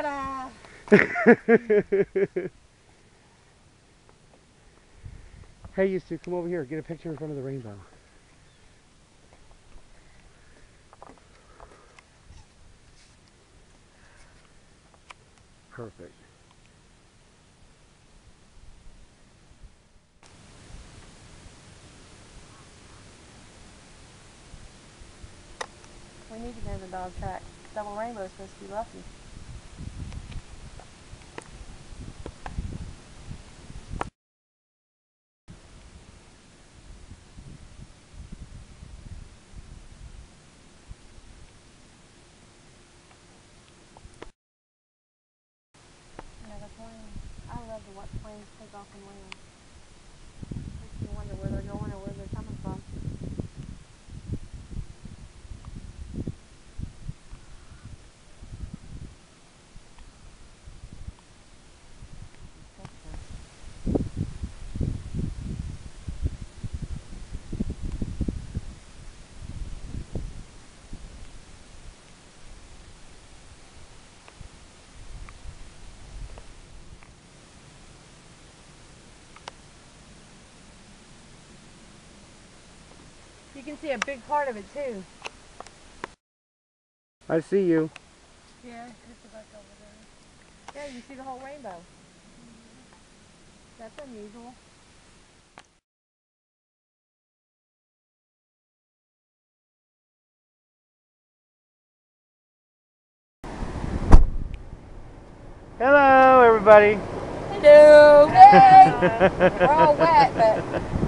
Ta-da! Hey, you two, come over here. Get a picture in front of the rainbow. Perfect. We need to go to the dog track. Double Rainbow is supposed to be lucky. Another plane. I love to watch planes take off and land. Makes me wonder where they're going or where they're coming from. You can see a big part of it too. I see you. Yeah, it's back over there. Yeah, you see the whole rainbow. That's unusual. Hello, everybody. Hello. Hey. We're all wet, but